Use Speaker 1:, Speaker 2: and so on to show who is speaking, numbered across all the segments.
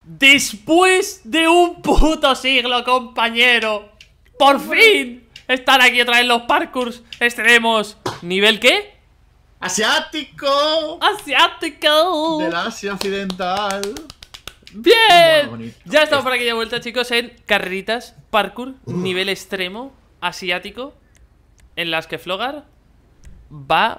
Speaker 1: Después de un puto siglo, compañero, por fin están aquí otra vez los parkours extremos. ¿Nivel qué?
Speaker 2: ¡Asiático!
Speaker 1: ¡Asiático!
Speaker 2: Del Asia Occidental.
Speaker 1: ¡Bien! Ya estamos por aquí de vuelta, chicos, en carreritas parkour, nivel extremo, asiático, en las que Flogar va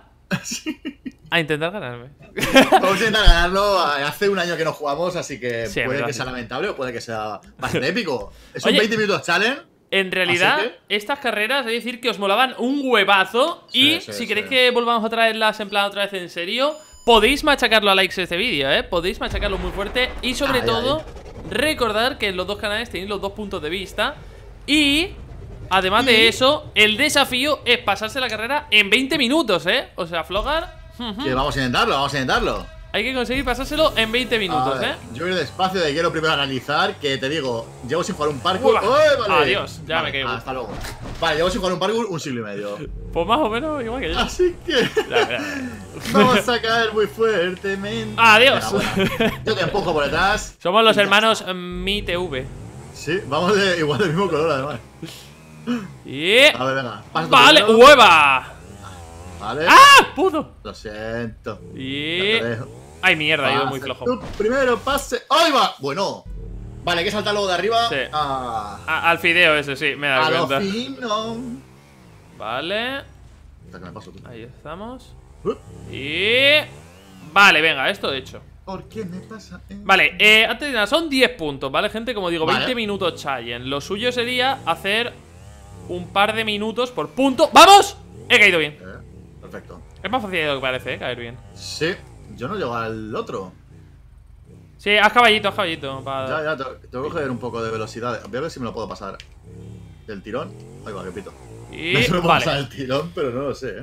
Speaker 1: a intentar ganarme.
Speaker 2: Vamos a intentar ganarlo. Hace un año que no jugamos, así que
Speaker 1: Sí,
Speaker 2: puede
Speaker 1: verdad,
Speaker 2: que sea lamentable o puede que sea bastante épico. Es un
Speaker 1: Oye,
Speaker 2: 20 minutos challenge.
Speaker 1: En realidad,
Speaker 2: Así que
Speaker 1: estas carreras, es decir, que os molaban un huevazo.
Speaker 2: Sí,
Speaker 1: Y
Speaker 2: sí,
Speaker 1: si queréis
Speaker 2: sí.
Speaker 1: que volvamos a traerlas en plan otra vez en serio, podéis machacarlo a likes este vídeo, podéis machacarlo muy fuerte. Y sobre todo, recordar que en los dos canales tenéis los dos puntos de vista. Y además de eso, el desafío es pasarse la carrera en 20 minutos, O sea, Flogar,
Speaker 2: Que vamos a intentarlo, vamos a intentarlo.
Speaker 1: hay que conseguir pasárselo en 20 minutos,
Speaker 2: A ver, yo voy a ir despacio de quiero primero analizar. Que te digo, llevo sin jugar un parkour.
Speaker 1: Uva.
Speaker 2: ¡Uy, vale!
Speaker 1: Adiós, ya me caigo.
Speaker 2: Hasta luego. Vale, llevo sin jugar un parkour un siglo y medio.
Speaker 1: Pues más o menos igual que yo.
Speaker 2: Así que vamos a caer muy fuertemente.
Speaker 1: Adiós.
Speaker 2: Venga, bueno. Yo te empujo por detrás.
Speaker 1: Somos los
Speaker 2: Y ya
Speaker 1: hermanos
Speaker 2: está.
Speaker 1: MiTV.
Speaker 2: Sí, vamos igual del mismo color además.
Speaker 1: Y...
Speaker 2: A ver, venga. Pasa tú
Speaker 1: ¡Vale!
Speaker 2: primero.
Speaker 1: ¡Hueva!
Speaker 2: Vale.
Speaker 1: ¡Ah! ¡Puto!
Speaker 2: Lo siento.
Speaker 1: Y...
Speaker 2: Ya te dejo.
Speaker 1: ¡Ay, mierda! He ido
Speaker 2: Pasa
Speaker 1: muy flojo.
Speaker 2: tú primero pase. ¡Ahí va! Bueno. Vale, hay que saltar luego de arriba.
Speaker 1: Sí.
Speaker 2: A
Speaker 1: Al fideo ese, sí, me he dado
Speaker 2: lo
Speaker 1: cuenta.
Speaker 2: fino.
Speaker 1: Vale.
Speaker 2: Hasta que me paso tú.
Speaker 1: Ahí estamos.
Speaker 2: Uh,
Speaker 1: Y... Vale, venga, esto de hecho.
Speaker 2: ¿Por qué me pasa?
Speaker 1: Vale, antes de nada, son 10 puntos, ¿vale, gente? Como digo,
Speaker 2: Vale.
Speaker 1: 20 minutos challenge. Lo suyo sería hacer un par de minutos por punto. ¡Vamos! He caído bien.
Speaker 2: Perfecto.
Speaker 1: Es más fácil de lo que parece, caer bien.
Speaker 2: Sí. Yo no llego al otro.
Speaker 1: Sí, haz caballito, para...
Speaker 2: Ya, tengo que coger un poco de velocidad. Voy a ver si me lo puedo pasar del tirón. Ahí va, qué pito.
Speaker 1: Y...
Speaker 2: Me puedo
Speaker 1: Vale.
Speaker 2: pasar el tirón, pero no lo sé,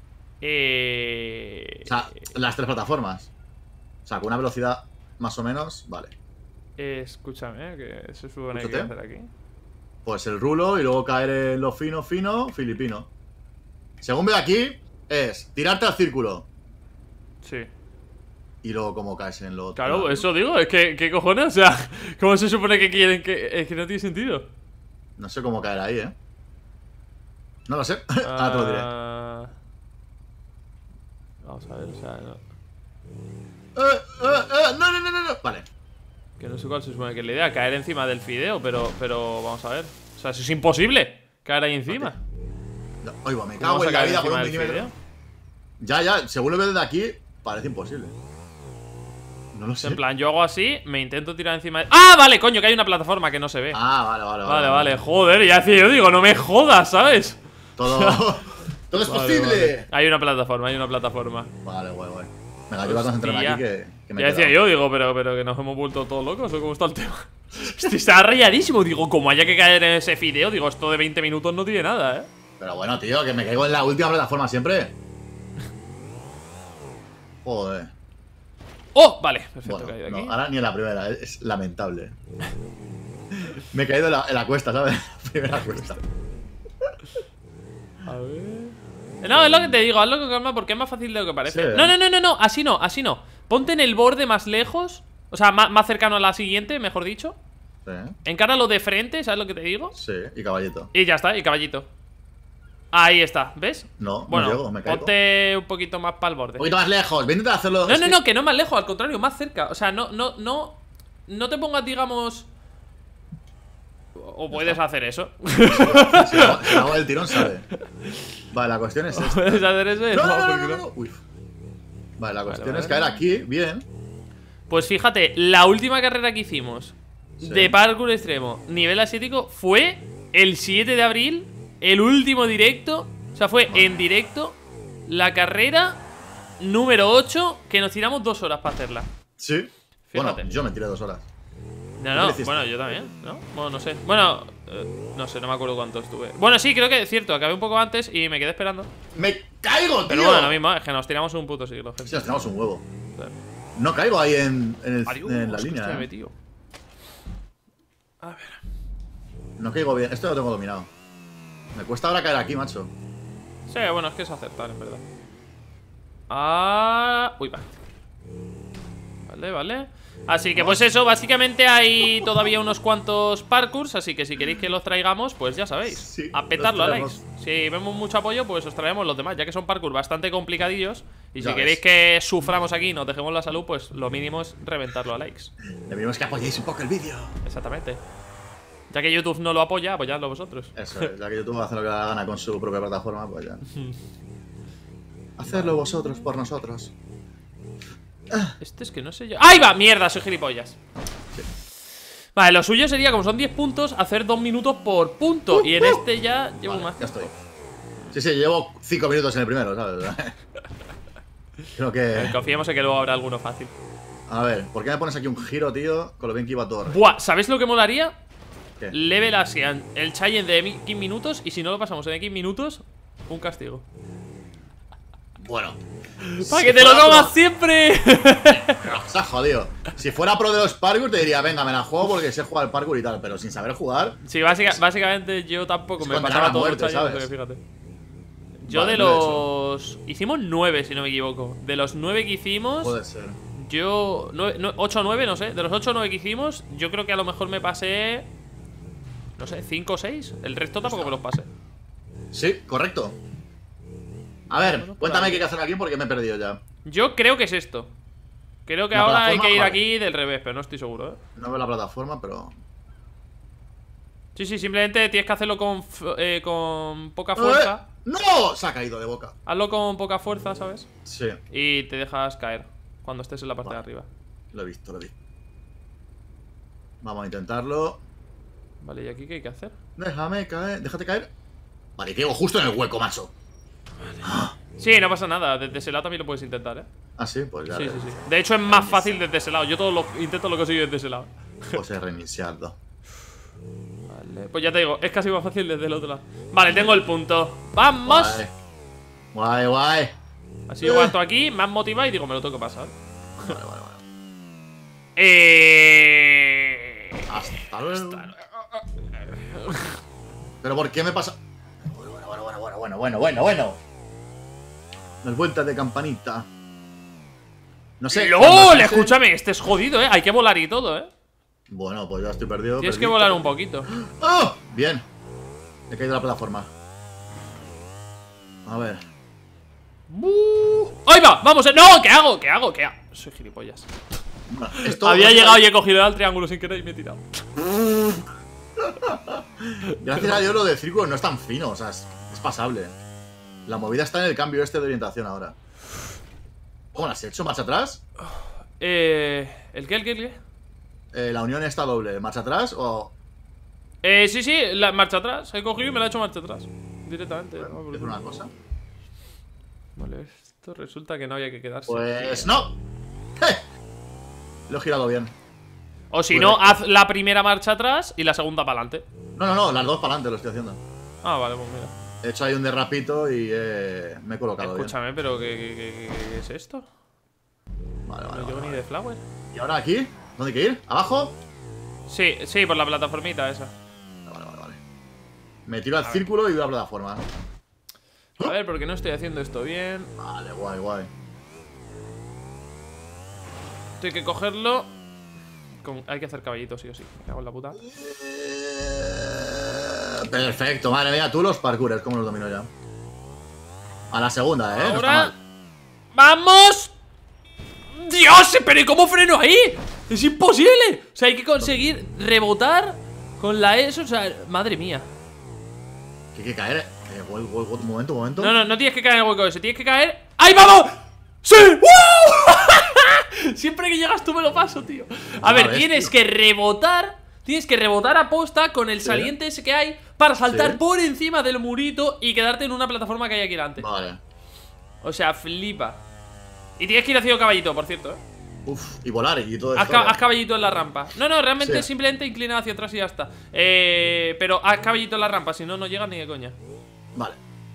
Speaker 2: O sea, las tres plataformas. O sea, con una velocidad más o menos, vale.
Speaker 1: Escúchame, que se supone que
Speaker 2: Escúchate.
Speaker 1: hay que hacer aquí.
Speaker 2: Pues el rulo y luego caer en lo fino, filipino. Según veo aquí, es tirarte al círculo.
Speaker 1: Sí.
Speaker 2: Y luego como caes en lo otro.
Speaker 1: Claro, eso digo, es que, ¿qué cojones? O sea, ¿cómo se supone que quieren que...? Es que no tiene sentido.
Speaker 2: No sé cómo caer ahí, No lo sé. Ahora te lo diré.
Speaker 1: Vamos a ver, o sea, no,
Speaker 2: No. Vale.
Speaker 1: que no sé cuál se supone que es la idea, caer encima del fideo, pero vamos a ver. O sea, eso es imposible, caer ahí encima.
Speaker 2: Oye, me
Speaker 1: ¿Cómo
Speaker 2: cago
Speaker 1: vas a
Speaker 2: en la
Speaker 1: caer
Speaker 2: vida por
Speaker 1: encima
Speaker 2: un
Speaker 1: del
Speaker 2: milímetro.
Speaker 1: fideo?
Speaker 2: Ya, según lo veo desde aquí, parece imposible. No lo sé.
Speaker 1: En plan, yo hago así, me intento tirar encima de... ¡Ah, vale, coño, que hay una plataforma que no se ve!
Speaker 2: Vale.
Speaker 1: Joder, ya decía yo, digo, no me jodas, ¿sabes?
Speaker 2: Todo es posible.
Speaker 1: Hay una plataforma,
Speaker 2: Vale, guay. Venga, yo voy a concentrarme
Speaker 1: Hostia.
Speaker 2: aquí que me
Speaker 1: Ya
Speaker 2: he
Speaker 1: decía
Speaker 2: quedado.
Speaker 1: yo, digo, pero que nos hemos vuelto todos locos, ¿o cómo está el tema? Hostia, está rayadísimo, digo, como haya que caer en ese fideo, digo, esto de 20 minutos no tiene nada,
Speaker 2: Pero bueno, tío, que me caigo en la última plataforma siempre. Joder.
Speaker 1: ¡Oh! Vale, perfecto,
Speaker 2: Bueno,
Speaker 1: he caído
Speaker 2: no,
Speaker 1: aquí.
Speaker 2: ahora ni en la primera, es lamentable. Me he caído en la cuesta, ¿sabes? Primera cuesta.
Speaker 1: A ver... No, es lo que te digo, hazlo con calma porque es más fácil de lo que parece.
Speaker 2: Sí.
Speaker 1: No, así no. Ponte en el borde más lejos, o sea, más cercano a la siguiente, mejor dicho.
Speaker 2: Sí,
Speaker 1: Encáralo de frente, ¿sabes lo que te digo?
Speaker 2: sí, y caballito.
Speaker 1: Y ya está, y caballito. Ahí está, ¿ves?
Speaker 2: No,
Speaker 1: Bueno,
Speaker 2: no llego, me caigo.
Speaker 1: ponte un poquito más para el borde.
Speaker 2: Un poquito más lejos, voy a intentar hacerlo.
Speaker 1: No, que no más lejos, al contrario, más cerca. O sea, no te pongas, digamos... O puedes hacer eso.
Speaker 2: Si hago el tirón, sale. Vale, la cuestión es esta.
Speaker 1: Puedes hacer eso y porque
Speaker 2: No. Uy. Vale, la cuestión
Speaker 1: vale.
Speaker 2: es caer aquí, bien.
Speaker 1: Pues fíjate, la última carrera que hicimos de parkour extremo, nivel asiático, fue el 7 de abril, el último directo. O sea, fue en directo la carrera número 8, que nos tiramos 2 horas para hacerla.
Speaker 2: Sí.
Speaker 1: Fíjate.
Speaker 2: Bueno, yo me tiré 2 horas.
Speaker 1: No, bueno, yo también, ¿no? Bueno, no sé. Bueno, no sé, no me acuerdo cuánto estuve. Bueno, sí, creo que es cierto, acabé un poco antes y me quedé esperando.
Speaker 2: ¡Me caigo, tío!
Speaker 1: Pero bueno, lo mismo, es que nos tiramos un puto siglo, gente.
Speaker 2: Sí, nos tenemos un huevo.
Speaker 1: Sí.
Speaker 2: No caigo ahí en la
Speaker 1: Adiós,
Speaker 2: línea.
Speaker 1: hostia, me he metido. A ver.
Speaker 2: No caigo bien. Esto lo tengo dominado. Me cuesta ahora caer aquí, macho.
Speaker 1: Sí, bueno, es que es acertar, en verdad. Uy, va. Vale. Así que pues eso, básicamente hay todavía unos cuantos parkours. Así que si queréis que los traigamos, pues ya sabéis,
Speaker 2: Sí,
Speaker 1: a petarlo a
Speaker 2: los
Speaker 1: likes.
Speaker 2: traemos.
Speaker 1: Si vemos mucho apoyo, pues os traemos los demás, ya que son parkours bastante complicadillos. Y si
Speaker 2: Ya
Speaker 1: queréis
Speaker 2: ves.
Speaker 1: que suframos aquí y nos dejemos la salud, pues lo mínimo es reventarlo a likes.
Speaker 2: Le pedimos que apoyéis un poco el vídeo.
Speaker 1: Exactamente. Ya que YouTube no lo apoya, apoyadlo vosotros.
Speaker 2: Eso es, ya que YouTube hace lo que le da gana con su propia plataforma, pues ya. Hacerlo vosotros por nosotros.
Speaker 1: Este es que no sé yo. ¡Ahí va! ¡Mierda! Soy gilipollas. Vale, lo suyo sería, como son 10 puntos, hacer 2 minutos por punto. Y en este ya llevo
Speaker 2: Vale,
Speaker 1: más.
Speaker 2: ya estoy. Sí, llevo 5 minutos en el primero, ¿sabes? Creo que...
Speaker 1: Confiemos en que luego habrá alguno fácil.
Speaker 2: A ver, ¿por qué me pones aquí un giro, tío? Con lo bien que iba todo.
Speaker 1: Buah, ¿sabéis lo que molaría?
Speaker 2: ¿Qué?
Speaker 1: Level Asian, el challenge de 15 minutos. Y si no lo pasamos en 15 minutos, un castigo.
Speaker 2: Bueno.
Speaker 1: ¡Para
Speaker 2: si
Speaker 1: que te lo
Speaker 2: fuera
Speaker 1: comas
Speaker 2: pro-
Speaker 1: siempre!
Speaker 2: Se ha jodido. Si fuera pro de los parkour, te diría, venga, me la juego porque sé jugar al parkour y tal. Pero sin saber jugar.
Speaker 1: Sí, básicamente yo tampoco
Speaker 2: Es
Speaker 1: me
Speaker 2: condenar
Speaker 1: pasaba
Speaker 2: a
Speaker 1: todo el
Speaker 2: muerte,
Speaker 1: challenge,
Speaker 2: ¿sabes?
Speaker 1: porque fíjate. Yo
Speaker 2: Vale,
Speaker 1: de
Speaker 2: lo he
Speaker 1: los... Hicimos 9, si no me equivoco. De los 9 que hicimos...
Speaker 2: Puede ser.
Speaker 1: Yo... 8 o 9, no sé. De los 8 o 9 que hicimos, yo creo que a lo mejor me pasé... No sé, 5 o 6. El resto tampoco me los pasé.
Speaker 2: Sí, correcto. A ver,
Speaker 1: Bueno,
Speaker 2: cuéntame
Speaker 1: vale.
Speaker 2: qué hay que hacer aquí porque me he perdido ya.
Speaker 1: Yo creo que es esto. Creo que
Speaker 2: La
Speaker 1: ahora hay
Speaker 2: plataforma,
Speaker 1: que ir
Speaker 2: vale.
Speaker 1: aquí del revés, pero no estoy seguro, ¿eh?
Speaker 2: No veo la plataforma, pero...
Speaker 1: Sí, simplemente tienes que hacerlo con poca fuerza.
Speaker 2: ¡No! Se ha caído de boca.
Speaker 1: Hazlo con poca fuerza, ¿sabes?
Speaker 2: Sí,
Speaker 1: Y te dejas caer cuando estés en la parte
Speaker 2: Vale.
Speaker 1: de arriba.
Speaker 2: lo he visto. Vamos a intentarlo.
Speaker 1: Vale, ¿y aquí qué hay que hacer?
Speaker 2: Déjame caer, déjate caer. Vale, caigo justo en el hueco, macho.
Speaker 1: Sí, no pasa nada. Desde ese lado también lo puedes intentar, ¿eh?
Speaker 2: Ah, sí, pues ya.
Speaker 1: Sí. De hecho, es más fácil desde ese lado. Yo todo lo intento lo consigo desde ese lado.
Speaker 2: Pues he reiniciado.
Speaker 1: Vale. Pues ya te digo, es casi más fácil desde el otro lado. Vale, tengo el punto. ¡Vamos!
Speaker 2: Guay.
Speaker 1: Así yo aguanto aquí, me han motivado y digo, me lo tengo que pasar.
Speaker 2: Vale. Hasta luego. Pero ¿por qué me pasa? Bueno. Las vueltas de campanita. No sé. cuando
Speaker 1: ¡LOL!
Speaker 2: se hace-
Speaker 1: Escúchame, este es jodido, ¿eh? Hay que volar y todo, ¿eh?
Speaker 2: Bueno, pues ya estoy perdido.
Speaker 1: Tienes que
Speaker 2: perdí.
Speaker 1: volar un poquito.
Speaker 2: ¡Oh! Bien. He caído de la plataforma. A ver.
Speaker 1: ¡Ahí va! ¡Vamos! ¡No! ¿Qué hago? Soy gilipollas.
Speaker 2: Bueno, esto
Speaker 1: Había llegado y he cogido el triángulo sin querer y me he tirado.
Speaker 2: Gracias a Dios lo del círculo no es tan fino, o sea, es pasable. La movida está en el cambio este de orientación ahora. ¿Cómo lo has hecho? ¿Marcha atrás?
Speaker 1: ¿El qué?
Speaker 2: La unión está doble. ¿Marcha atrás o...?
Speaker 1: Sí, la marcha atrás. He cogido y me la he hecho marcha atrás. Directamente.
Speaker 2: Bueno,
Speaker 1: ¿no?
Speaker 2: ¿quieres una cosa?
Speaker 1: Vale, esto resulta que no había que quedarse.
Speaker 2: Pues no. ¡Je! Lo he girado bien.
Speaker 1: O si
Speaker 2: pues
Speaker 1: no,
Speaker 2: recto.
Speaker 1: haz la primera marcha atrás y la segunda para adelante.
Speaker 2: No, las dos para adelante lo estoy haciendo.
Speaker 1: Ah, vale, pues mira.
Speaker 2: He hecho ahí un derrapito y me he colocado
Speaker 1: Escúchame, pero ¿qué es esto?
Speaker 2: bien. Vale.
Speaker 1: No llevo ni de flower.
Speaker 2: ¿Y ahora aquí? ¿Dónde hay que ir? ¿Abajo?
Speaker 1: Sí, por la plataformita esa.
Speaker 2: Vale. Me tiro al círculo y voy a la plataforma.
Speaker 1: A ver, porque no estoy haciendo esto bien.
Speaker 2: Vale, guay.
Speaker 1: Tengo que cogerlo. Hay que hacer caballitos, sí o sí. Me cago en la puta.
Speaker 2: Perfecto, madre mía, tú los parkours, ¿cómo los domino ya? A la segunda, no está
Speaker 1: Ahora.
Speaker 2: mal.
Speaker 1: ¡Vamos! ¡Dios! ¿Pero y cómo freno ahí? ¡Es imposible! O sea, hay que conseguir rebotar con la ESO. O sea, madre mía.
Speaker 2: Que hay que caer. Un momento.
Speaker 1: No tienes que caer en el hueco ese. Tienes que caer. ¡Ahí vamos! ¡Sí! ¡Wow! Siempre que llegas tú me lo paso, tío. A ver,
Speaker 2: ves,
Speaker 1: tienes
Speaker 2: tío.
Speaker 1: que rebotar. Tienes que rebotar a posta con el saliente ese que hay para saltar
Speaker 2: Sí.
Speaker 1: por encima del murito y quedarte en una plataforma que hay aquí delante.
Speaker 2: Vale.
Speaker 1: O sea, flipa. Y tienes que ir haciendo caballito, por cierto,
Speaker 2: Uf, y volar y todo
Speaker 1: Haz,
Speaker 2: esto.
Speaker 1: haz caballito en la rampa. No, realmente
Speaker 2: Sí.
Speaker 1: simplemente inclina hacia atrás y ya está. Pero haz caballito en la rampa, si no, no llegas ni de coña.
Speaker 2: Vale.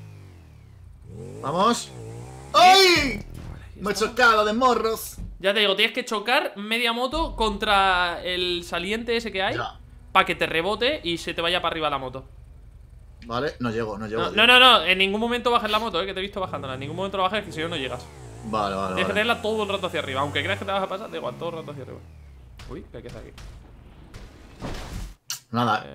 Speaker 2: Vamos. ¡Ay! Me he chocado de morros.
Speaker 1: Ya te digo, tienes que chocar media moto contra el saliente ese que hay
Speaker 2: Ya.
Speaker 1: para que te rebote y se te vaya para arriba la moto.
Speaker 2: Vale, no llego.
Speaker 1: No, en ningún momento bajes la moto, que te he visto bajándola. En ningún momento la bajes, que si no, no llegas.
Speaker 2: Vale.
Speaker 1: Tienes que tenerla todo el rato hacia arriba. Aunque creas que te vas a pasar, da igual, todo el rato hacia arriba. Uy, ¿qué hay que hacer aquí?
Speaker 2: Nada.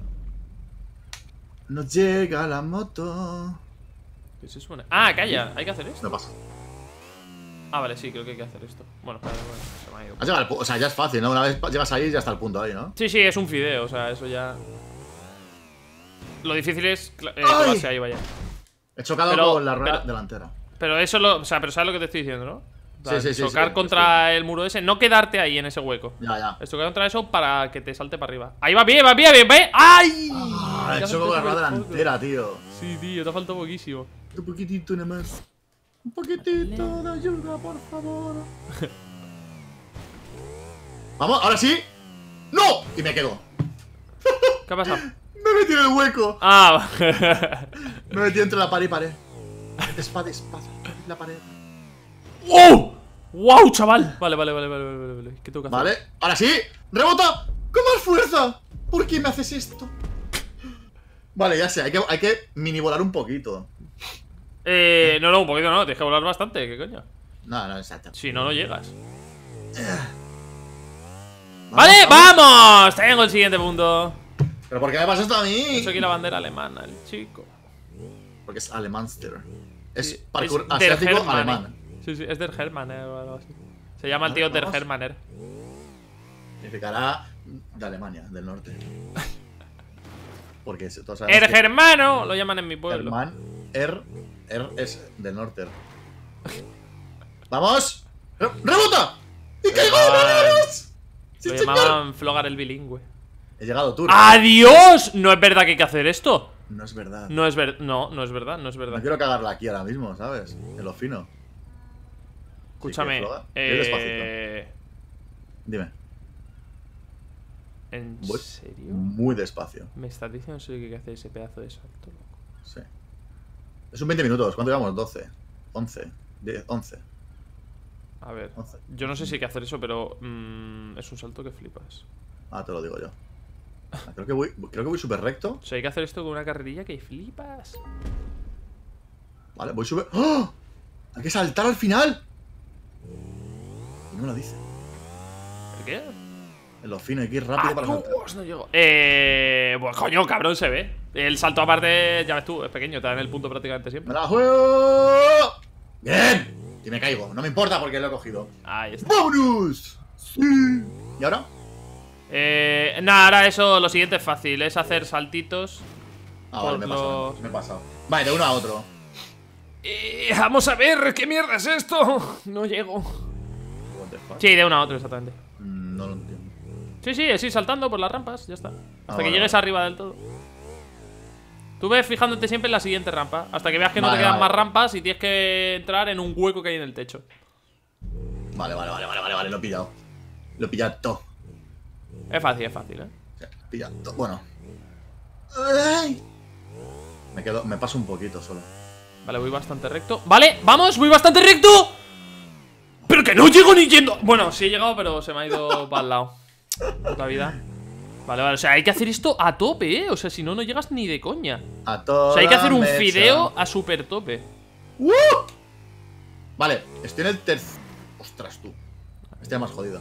Speaker 2: Nos llega la moto.
Speaker 1: ¿Qué se supone? Ah, calla, hay que hacer esto.
Speaker 2: No pasa.
Speaker 1: Ah, vale, sí, creo que hay que hacer esto. Bueno, espera, bueno, se me ha ido.
Speaker 2: Has llegado o sea, ya es fácil, ¿no? Una vez llegas ahí, ya está el punto ahí, ¿no?
Speaker 1: Sí, sí, es un fideo, o sea, eso ya. Lo difícil es clavarse ahí, vaya.
Speaker 2: He chocado con la rueda delantera.
Speaker 1: Pero eso lo. O sea, pero sabes lo que te estoy diciendo, ¿no? O sea,
Speaker 2: Sí.
Speaker 1: chocar contra el muro ese, no quedarte ahí en ese hueco.
Speaker 2: Ya.
Speaker 1: Es chocar contra eso para que te salte para arriba. Ahí va bien, ve. ¡Ay!
Speaker 2: He chocado con la rueda delantera, tío.
Speaker 1: Sí, tío, te ha faltado poquísimo.
Speaker 2: Un poquitito nada más. Un poquitito de ayuda, por favor. Vamos, ahora sí. ¡No! Y me quedo.
Speaker 1: ¿Qué ha pasado?
Speaker 2: Me he metido en el hueco.
Speaker 1: Ah,
Speaker 2: Me he metido entre la pared y pared. Espada, la pared.
Speaker 1: ¡Oh! ¡Wow, chaval! Vale. ¿Qué tengo que hacer?
Speaker 2: Vale, ahora sí. ¡Rebota! ¡Con más fuerza! ¿Por qué me haces esto? Vale, ya sé, hay que mini volar un poquito.
Speaker 1: No, un poquito no, tienes que volar bastante, ¿qué coño?
Speaker 2: No, exacto.
Speaker 1: Si no, no llegas. ¡Vale, vamos! Tengo el siguiente punto.
Speaker 2: ¿Pero por qué me pasa esto a mí?
Speaker 1: Eso aquí la bandera alemana, el chico.
Speaker 2: Porque es Alemánster. Es
Speaker 1: Sí,
Speaker 2: parkour
Speaker 1: es Der
Speaker 2: asiático
Speaker 1: Hermann.
Speaker 2: alemán.
Speaker 1: Sí, es Der Hermaner o algo así. Se llama el tío Der Hermaner.
Speaker 2: Significará de Alemania, del norte. Porque todos sabemos
Speaker 1: El germano, lo llaman en mi pueblo.
Speaker 2: Herman, es del norte. ¡Vamos! ¡Rebota! ¡Y caigo de primeras! ¡Sí,
Speaker 1: Lo
Speaker 2: señor!
Speaker 1: llamaban Flogar el bilingüe.
Speaker 2: He llegado tú.
Speaker 1: ¡Adiós! No es verdad que hay que hacer esto.
Speaker 2: No es verdad.
Speaker 1: No es verdad, no es verdad.
Speaker 2: No quiero cagarla aquí ahora mismo, ¿sabes? En lo fino.
Speaker 1: Escúchame.
Speaker 2: Ve despacito. Dime.
Speaker 1: ¿En
Speaker 2: Voy
Speaker 1: serio?
Speaker 2: muy despacio.
Speaker 1: ¿Me estás diciendo que hay que hacer ese pedazo de salto, loco?
Speaker 2: Sí. Es un 20 minutos. ¿Cuánto llevamos? 12. 11. 10, 11.
Speaker 1: A ver,
Speaker 2: 11.
Speaker 1: yo no sé si hay que hacer eso, pero es un salto que flipas.
Speaker 2: Ah, te lo digo yo. Creo que voy súper recto.
Speaker 1: O sea, hay que hacer esto con una carrerilla que flipas.
Speaker 2: Vale, voy súper... ¡Oh! Hay que saltar al final. Y no me lo dice.
Speaker 1: ¿El qué?
Speaker 2: En lo fino, hay que ir rápido para saltar.
Speaker 1: No llego. Pues coño, cabrón, se ve. El salto aparte, ya ves tú, es pequeño, te dan el punto prácticamente siempre.
Speaker 2: ¡Me la juego! ¡Bien! Y me caigo, no me importa porque lo he cogido.
Speaker 1: Ahí está.
Speaker 2: ¡Vámonos! Sí. ¿Y ahora?
Speaker 1: Nada, ahora eso, lo siguiente es fácil, es hacer saltitos.
Speaker 2: Ah, vale, me he pasado. Vale, de uno a otro.
Speaker 1: Vamos a ver, ¿qué mierda es esto? No llego.
Speaker 2: What the fuck?
Speaker 1: Sí, de uno a otro, exactamente.
Speaker 2: No lo entiendo.
Speaker 1: Sí, saltando por las rampas, ya está. Hasta que
Speaker 2: vale,
Speaker 1: llegues arriba del todo. Tú ves fijándote siempre en la siguiente rampa, hasta que veas que no
Speaker 2: Vale,
Speaker 1: te quedan
Speaker 2: vale.
Speaker 1: más rampas y tienes que entrar en un hueco que hay en el techo.
Speaker 2: Vale, lo he pillado. Lo he pillado todo.
Speaker 1: Es fácil, ¿eh?
Speaker 2: O sea, pillado todo. Bueno. Ay. Me paso un poquito solo.
Speaker 1: Vale, voy bastante recto. Vale, vamos, voy bastante recto. Pero que no llego ni yendo. Bueno, sí he llegado, pero se me ha ido para el lado. La vida. Vale, o sea, hay que hacer esto a tope, ¿eh? O sea, si no, no llegas ni de coña.
Speaker 2: A todo.
Speaker 1: O sea, hay que hacer un fideo a super tope.
Speaker 2: Vale, estoy en el tercer. Ostras, tú. Estoy más jodido.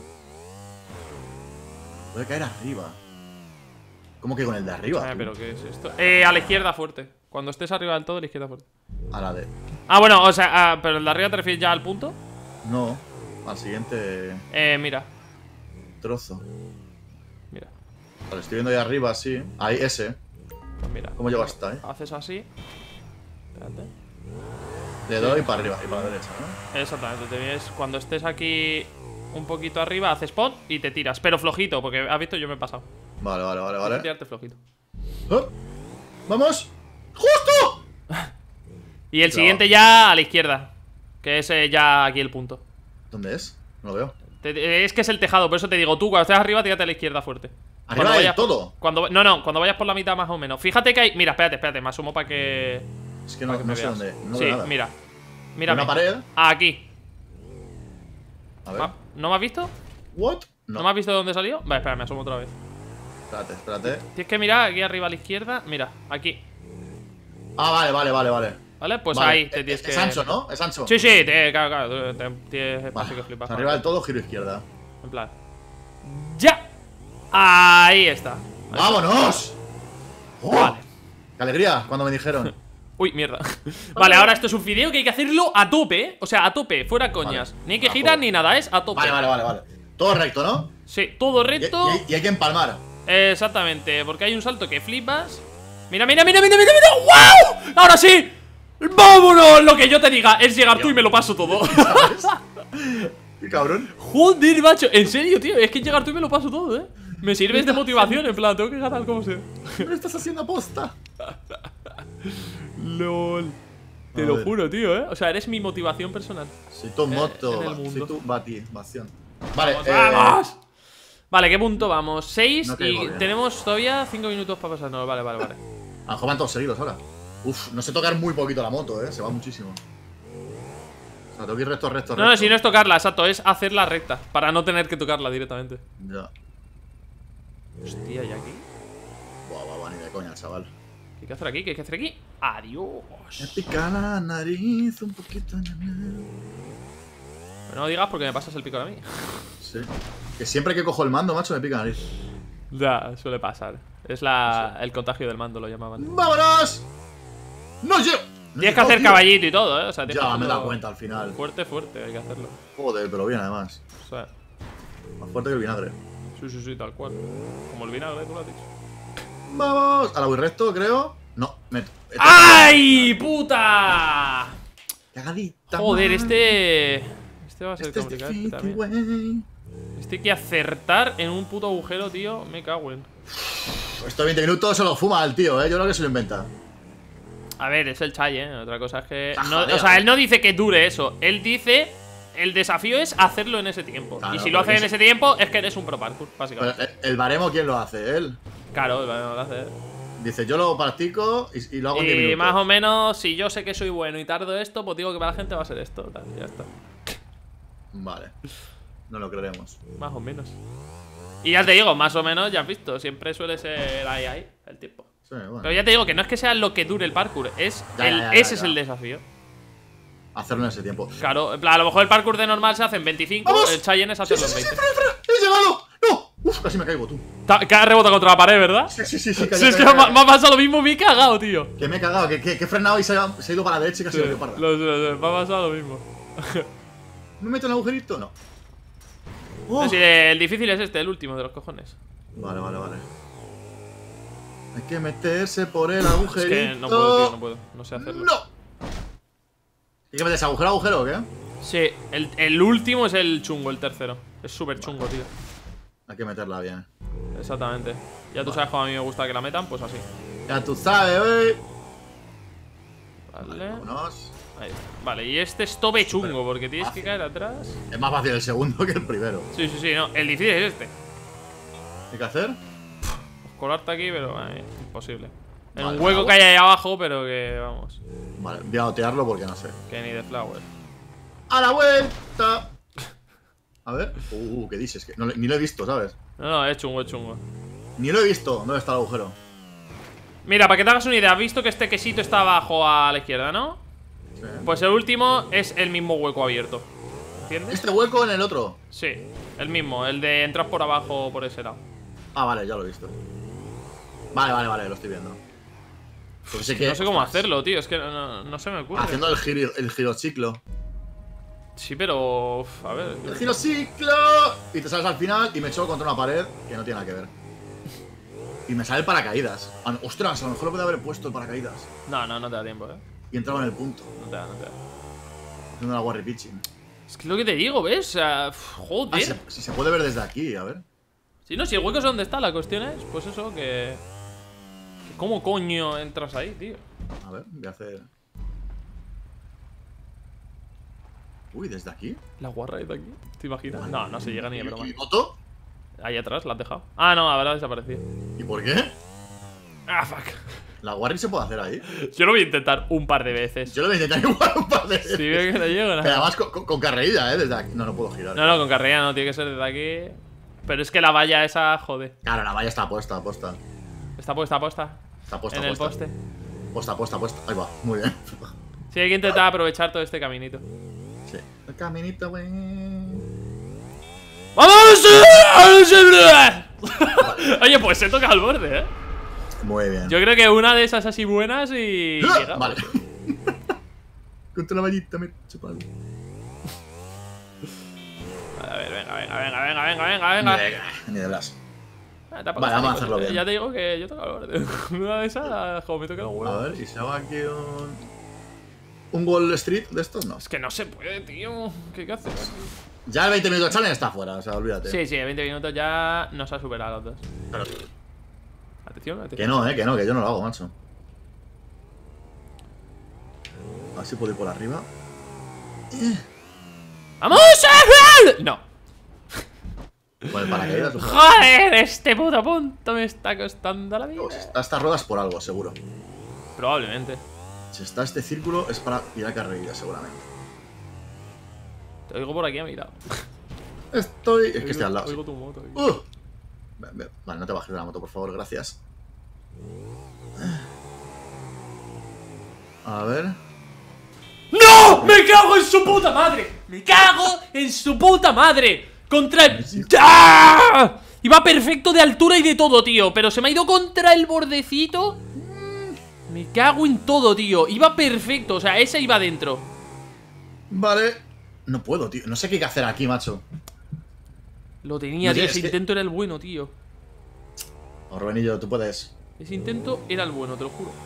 Speaker 2: Voy a caer arriba. ¿Cómo que con el de arriba? Tú?
Speaker 1: Pero ¿qué es esto? A la izquierda fuerte. Cuando estés arriba del todo, a la izquierda fuerte.
Speaker 2: A la de.
Speaker 1: Ah, bueno, o sea, pero el de arriba te refieres ya al punto.
Speaker 2: No, al siguiente
Speaker 1: Mira.
Speaker 2: trozo.
Speaker 1: Mira.
Speaker 2: Vale, estoy viendo ahí arriba, sí. Ahí, ese.
Speaker 1: Pues mira.
Speaker 2: ¿Cómo llego hasta ahí?
Speaker 1: Haces así. Espérate.
Speaker 2: Le doy para arriba y para la derecha, ¿no?
Speaker 1: Exactamente, te vienes cuando estés aquí un poquito arriba, haces spot y te tiras. Pero flojito, porque has visto, yo me he pasado.
Speaker 2: Vale.
Speaker 1: Tienes que tirarte flojito.
Speaker 2: ¡Oh! ¡Vamos! ¡Justo!
Speaker 1: Y el siguiente ya a la izquierda. Que es ya aquí el punto.
Speaker 2: ¿Dónde es? No lo veo.
Speaker 1: Es que es el tejado, por eso te digo, tú cuando estés arriba, tírate a la izquierda fuerte.
Speaker 2: ¿Arriba
Speaker 1: Cuando
Speaker 2: del
Speaker 1: vayas-
Speaker 2: todo?
Speaker 1: No, cuando vayas por la mitad más o menos. Fíjate que hay... Mira, espérate, me asomo para que...
Speaker 2: Es que no,
Speaker 1: para que me
Speaker 2: no sé
Speaker 1: veas.
Speaker 2: dónde. No
Speaker 1: sí,
Speaker 2: veo nada.
Speaker 1: mira.
Speaker 2: ¿Hay
Speaker 1: Mírame.
Speaker 2: una pared?
Speaker 1: Aquí.
Speaker 2: A ver.
Speaker 1: ¿No me has visto?
Speaker 2: ¿What?
Speaker 1: ¿No
Speaker 2: No.
Speaker 1: me has visto de dónde salió? Vale, espera, me asomo otra vez.
Speaker 2: Espérate.
Speaker 1: Tienes que mirar aquí arriba a la izquierda. Mira, aquí.
Speaker 2: Ah, vale.
Speaker 1: ¿Vale? Pues
Speaker 2: Vale.
Speaker 1: ahí te tienes que...
Speaker 2: Es ancho, ¿no? Es ancho.
Speaker 1: Sí, claro, tienes espacio
Speaker 2: Vale.
Speaker 1: que flipas.
Speaker 2: Arriba del todo, giro izquierda.
Speaker 1: En plan. ¡Ya! Ahí está.
Speaker 2: ¡Vámonos! ¡Oh!
Speaker 1: Vale.
Speaker 2: ¡Qué alegría cuando me dijeron!
Speaker 1: Uy, mierda. Vale, ahora esto es un video que hay que hacerlo a tope, ¿eh? O sea, a tope, fuera coñas.
Speaker 2: Vale.
Speaker 1: Ni hay que girar ni nada, es a tope.
Speaker 2: Vale. Todo recto, ¿no?
Speaker 1: Sí, todo recto.
Speaker 2: Y hay que empalmar.
Speaker 1: Exactamente, porque hay un salto que flipas. Mira. ¡Wow! ¡Ahora sí! ¡Vámonos! Lo que yo te diga es llegar tú y me lo paso todo.
Speaker 2: ¿Sabes? ¡Qué cabrón!
Speaker 1: Joder, macho. En serio, tío. Es que llegar tú y me lo paso todo, ¿eh? Me sirves de motivación, en plan, tengo que ganar como sea.
Speaker 2: ¿Qué me estás haciendo aposta?
Speaker 1: LOL. Te lo juro, tío, ¿eh? O sea, eres mi motivación personal.
Speaker 2: Soy tu moto,
Speaker 1: en el mundo.
Speaker 2: soy tu motivación. Vale,
Speaker 1: ¡Vamos! Vale, ¿qué punto vamos? 6
Speaker 2: No
Speaker 1: y
Speaker 2: caigo bien.
Speaker 1: tenemos todavía 5 minutos para pasarnos. Vale.
Speaker 2: A lo mejor van todos seguidos ahora. Uf, no sé tocar muy poquito la moto, se va muchísimo. O sea, tengo que ir recto.
Speaker 1: No, si no es tocarla, exacto, es hacerla recta. Para no tener que tocarla directamente.
Speaker 2: Ya.
Speaker 1: Hostia, ¿y aquí?
Speaker 2: Buah, ni de coña, chaval.
Speaker 1: ¿Qué hay que hacer aquí? ¿Qué hay que hacer aquí? ¡Adiós!
Speaker 2: Me pica la nariz un poquito.
Speaker 1: Pero no digas porque me pasas el pico a mí.
Speaker 2: Sí. Que siempre que cojo el mando, macho, me pica la nariz.
Speaker 1: Ya, suele pasar. Es el contagio del mando, lo llamaban.
Speaker 2: ¡Vámonos! ¡No llego!
Speaker 1: Tienes que hacer caballito y todo, ¿eh? O sea, tienes que
Speaker 2: Ya, me he dado
Speaker 1: hacerlo
Speaker 2: cuenta al final.
Speaker 1: fuerte, hay que hacerlo.
Speaker 2: Joder, pero bien además.
Speaker 1: O sea,
Speaker 2: Más fuerte que el vinagre.
Speaker 1: sí, tal cual. Como el vinagre, tú lo has dicho.
Speaker 2: ¡Vamos! Ahora voy recto, creo. No, meto.
Speaker 1: ¡Ay, puta!
Speaker 2: Cagadita.
Speaker 1: Joder,
Speaker 2: man.
Speaker 1: Este va a ser
Speaker 2: Este es
Speaker 1: complicado
Speaker 2: difícil,
Speaker 1: también.
Speaker 2: güey.
Speaker 1: Este hay que acertar en un puto agujero, tío. Me cago en.
Speaker 2: Estos 20 minutos se lo fuma el tío, Yo creo que se lo inventa.
Speaker 1: A ver, es el Chai, Otra cosa es que.
Speaker 2: Ah,
Speaker 1: No,
Speaker 2: joder,
Speaker 1: o sea, él no dice que dure eso. Él dice. El desafío es hacerlo en ese tiempo.
Speaker 2: Claro,
Speaker 1: y si lo haces en ese tiempo, es que eres un pro parkour,
Speaker 2: Pero
Speaker 1: básicamente.
Speaker 2: el baremo, ¿quién lo hace? Él.
Speaker 1: Claro, lo hace.
Speaker 2: Dice, yo lo practico y lo hago en 10
Speaker 1: Y
Speaker 2: minutos.
Speaker 1: más o menos, si yo sé que soy bueno y tardo esto, pues digo que para la gente va a ser esto. Tal, ya está.
Speaker 2: Vale. No lo creeremos.
Speaker 1: Más o menos. Y ya te digo, más o menos, ya has visto. Siempre suele ser ahí, el tiempo.
Speaker 2: Sí, bueno.
Speaker 1: Pero ya te digo que no es que sea lo que dure el parkour, es
Speaker 2: Ya,
Speaker 1: ese es el desafío.
Speaker 2: Hacerlo en ese tiempo.
Speaker 1: Claro, en plan, a lo mejor el parkour de normal se hace en 25,
Speaker 2: ¡Vamos!
Speaker 1: el Cheyenne es hacerlo en 20.
Speaker 2: ¡He llegado! ¡No! Uf, casi me caigo tú.
Speaker 1: Que ha rebotado contra la pared, ¿verdad?
Speaker 2: Sí,
Speaker 1: Sí, es que me ha pasado lo mismo, me he cagado, tío.
Speaker 2: Que me he cagado, que he frenado y se ha ido para la derecha y casi
Speaker 1: Sí,
Speaker 2: me parda.
Speaker 1: me ha pasado lo mismo.
Speaker 2: ¿Me meto en el agujerito? No.
Speaker 1: No, sí, el difícil es este, el último de los cojones.
Speaker 2: Vale. Hay que meterse por el agujerito.
Speaker 1: Es que no puedo, tío, no puedo. No sé hacerlo.
Speaker 2: ¡No! ¿Hay que meterse agujero a agujero o qué?
Speaker 1: Sí, el último es el chungo, el tercero. Es súper chungo, tío.
Speaker 2: Hay que meterla bien.
Speaker 1: Exactamente. Ya tú sabes cómo a mí me gusta que la metan, pues así.
Speaker 2: Ya tú sabes, wey.
Speaker 1: Vale.
Speaker 2: Vámonos.
Speaker 1: Ahí está. Vale, y este es tope chungo, porque tienes que caer atrás.
Speaker 2: Es más fácil el segundo que el primero.
Speaker 1: Sí, no. El difícil es este.
Speaker 2: ¿Qué hay que hacer?
Speaker 1: Colarte aquí, pero imposible. En
Speaker 2: Vale,
Speaker 1: un hueco
Speaker 2: vale.
Speaker 1: que hay ahí abajo, pero que vamos.
Speaker 2: Vale, voy a otearlo porque no sé.
Speaker 1: Que ni de flower.
Speaker 2: ¡A la vuelta! A ver. ¿Qué dices? Que ni lo he visto, ¿sabes?
Speaker 1: No, es chungo, es chungo.
Speaker 2: Ni lo he visto. ¿Dónde está el agujero?
Speaker 1: Mira, para que te hagas una idea, has visto que este quesito está abajo a la izquierda, ¿no?
Speaker 2: Sí.
Speaker 1: Pues el último es el mismo hueco abierto. ¿Entiendes?
Speaker 2: Este hueco en el otro.
Speaker 1: Sí, el mismo, el de entrar por abajo por ese lado.
Speaker 2: Ah, vale, ya lo he visto. Vale, lo estoy viendo. Porque sé que,
Speaker 1: No sé cómo
Speaker 2: ostras,
Speaker 1: hacerlo, tío, es que no se me ocurre.
Speaker 2: Haciendo el girociclo.
Speaker 1: Sí, pero... uf, a ver.
Speaker 2: ¡El girociclo! Y te sales al final y me choco contra una pared que no tiene nada que ver. Y me sale el paracaídas. Ostras, a lo mejor lo puede haber puesto el paracaídas.
Speaker 1: No te da tiempo,
Speaker 2: Y entraba en el punto.
Speaker 1: No te da.
Speaker 2: Haciendo la warri pitching.
Speaker 1: Es que es lo que te digo, ¿ves? O sea, joder.
Speaker 2: Ah, si se puede ver desde aquí, a ver.
Speaker 1: Si no, si el hueco es donde está, la cuestión es, pues eso, que ¿cómo coño entras ahí, tío?
Speaker 2: A ver, voy a hacer. Uy, ¿desde aquí?
Speaker 1: La guarra de aquí, ¿te imaginas? No se llega ni de broma.
Speaker 2: ¿Y mi moto?
Speaker 1: Ahí atrás, la has dejado. Ah, no, habrá desaparecido.
Speaker 2: ¿Y por qué?
Speaker 1: Ah, fuck.
Speaker 2: ¿La warri se puede hacer ahí?
Speaker 1: Yo lo voy a intentar un par de veces.
Speaker 2: Yo lo voy a intentar igual un par de veces.
Speaker 1: Si veo que no llego,
Speaker 2: Pero
Speaker 1: nada.
Speaker 2: además con carrerilla, desde aquí. No puedo girar.
Speaker 1: No, con carrera no, tiene que ser desde aquí. Pero es que la valla esa, jode.
Speaker 2: Claro, la valla está puesta.
Speaker 1: Está puesta.
Speaker 2: Está puesta,
Speaker 1: En el poste.
Speaker 2: Puesta. Ahí va, muy bien.
Speaker 1: Sí, hay que intentar aprovechar todo este caminito.
Speaker 2: Sí. El caminito, güey.
Speaker 1: ¡Vamos! Oye, pues se toca al borde, ¿eh?
Speaker 2: Muy bien.
Speaker 1: Yo creo que una de esas así buenas y...
Speaker 2: Vale. Contra la vallita me he chupado.
Speaker 1: A ver, venga.
Speaker 2: Ni de las.
Speaker 1: Vale,
Speaker 2: vamos a hacerlo bien.
Speaker 1: Ya te digo que yo toco al borde. Una de esas, como me toque los huevos.
Speaker 2: A ver, ¿y se hago aquí un Wall Street de estos? No.
Speaker 1: Es que no se puede, tío. ¿Qué haces?
Speaker 2: Ya el 20 minutos challenge está fuera, o sea, olvídate.
Speaker 1: Sí, 20 minutos ya nos ha superado los dos.
Speaker 2: Pero,
Speaker 1: Atención.
Speaker 2: que no, que yo no lo hago, macho. A ver si puedo ir por arriba.
Speaker 1: ¡Vamos! No.
Speaker 2: Con el paracaídas.
Speaker 1: Joder, este puto punto me está costando la vida.
Speaker 2: Pues está estas ruedas por algo, seguro.
Speaker 1: Probablemente.
Speaker 2: Si está este círculo es para ir a carrerilla, seguramente.
Speaker 1: Te oigo por aquí a mi lado.
Speaker 2: Es que estoy al lado.
Speaker 1: Oigo tu moto.
Speaker 2: Vale, no te bajes de la moto, por favor, gracias. A ver.
Speaker 1: ¡No! ¡Me cago en su puta madre! ¡Me cago en su puta madre! Contra el... ¡Ah! Iba perfecto de altura y de todo, tío. Pero se me ha ido contra el bordecito. Me cago en todo, tío. Iba perfecto, o sea, ese iba dentro.
Speaker 2: Vale. No puedo, tío. No sé qué hay que hacer aquí, macho.
Speaker 1: Lo tenía,
Speaker 2: No sé,
Speaker 1: tío.
Speaker 2: es
Speaker 1: Ese
Speaker 2: que-
Speaker 1: intento era el bueno, tío.
Speaker 2: Oh, Rubenillo, tú puedes.
Speaker 1: Ese intento era el bueno, te lo juro.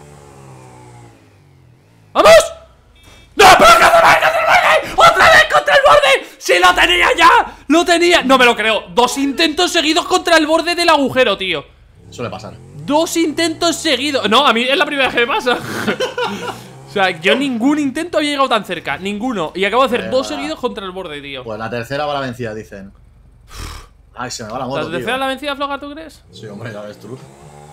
Speaker 1: ¡Vamos! ¡No! ¡Pero que ¡otra vez contra el borde! ¡Sí, lo tenía ya! ¡Lo tenía! No me lo creo. 2 intentos seguidos contra el borde del agujero, tío.
Speaker 2: Suele pasar.
Speaker 1: 2 intentos seguidos. No, a mí es la primera vez que me pasa. O sea, yo ningún intento había llegado tan cerca. Ninguno. Y acabo de hacer 2 seguidos contra el borde, tío.
Speaker 2: Pues la tercera va la vencida, dicen. Ay, se me va la moto,
Speaker 1: ¿La tercera
Speaker 2: tío.
Speaker 1: la vencida, Flogar, tú crees?
Speaker 2: Sí, hombre, ya ves tú.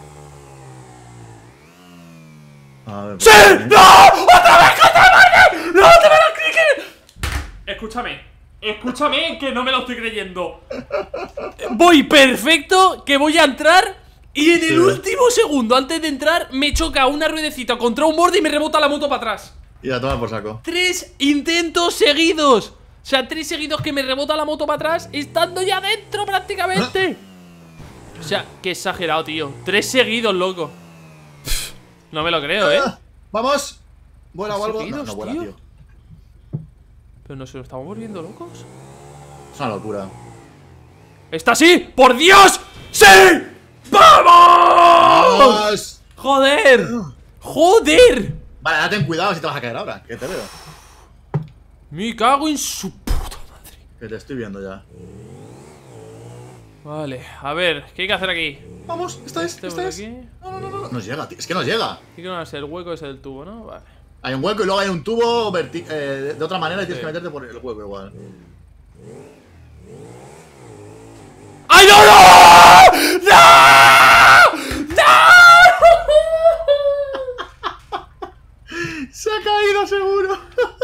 Speaker 2: A ver,
Speaker 1: ¡Sí! ¡No! ¡Otra vez contra el borde! ¡No te me lo crees! Escúchame, que no me lo estoy creyendo. Voy perfecto, que voy a entrar. Y en el último segundo, antes de entrar, me choca una ruedecita contra un borde y me rebota la moto para atrás.
Speaker 2: Y a tomar por saco.
Speaker 1: 3 intentos seguidos. O sea, 3 seguidos que me rebota la moto para atrás, estando ya dentro prácticamente. O sea, qué exagerado, tío. 3 seguidos, loco. No me lo creo, ¿eh?
Speaker 2: ¡Vamos! ¿Vuela o algo? No,
Speaker 1: Seguidos,
Speaker 2: no vuela,
Speaker 1: tío.
Speaker 2: tío.
Speaker 1: Pero nos estamos volviendo locos.
Speaker 2: Es una locura.
Speaker 1: ¡Está así! ¡Por Dios! ¡Sí! ¡Vamos!
Speaker 2: ¡Vamos!
Speaker 1: ¡Joder! ¡Joder!
Speaker 2: Vale, ahora ten cuidado si te vas a caer ahora. Que te veo.
Speaker 1: Me cago en su puta madre.
Speaker 2: Que te estoy viendo ya.
Speaker 1: Vale, a ver, ¿qué hay que hacer aquí?
Speaker 2: Vamos, esta es,
Speaker 1: Este
Speaker 2: esta
Speaker 1: por
Speaker 2: es.
Speaker 1: aquí.
Speaker 2: No nos llega, tío. Es que nos llega.
Speaker 1: ¿Qué que no es el hueco ese del tubo, no? Vale.
Speaker 2: Hay un hueco y luego hay un tubo de otra manera y tienes que meterte por el hueco igual.
Speaker 1: ¡Ay, no, no! ¡No!
Speaker 2: ¡Se ha caído seguro!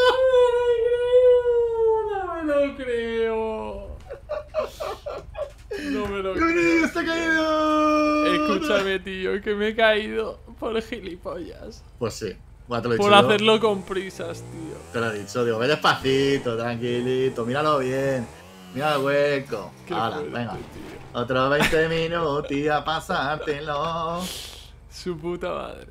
Speaker 1: No me lo creo. No me lo creo.
Speaker 2: ¡Rubenillo, está caído!
Speaker 1: Escúchame, tío, que me he caído por gilipollas.
Speaker 2: Pues sí. Bueno, te lo he dicho
Speaker 1: Por
Speaker 2: yo.
Speaker 1: hacerlo con prisas, tío.
Speaker 2: Te lo he dicho, digo, ve despacito, tranquilito, míralo bien. Mira el hueco.
Speaker 1: Qué
Speaker 2: Hala,
Speaker 1: fuerte,
Speaker 2: venga.
Speaker 1: tío.
Speaker 2: Otros 20 minutos y a pasártelo.
Speaker 1: Su puta madre.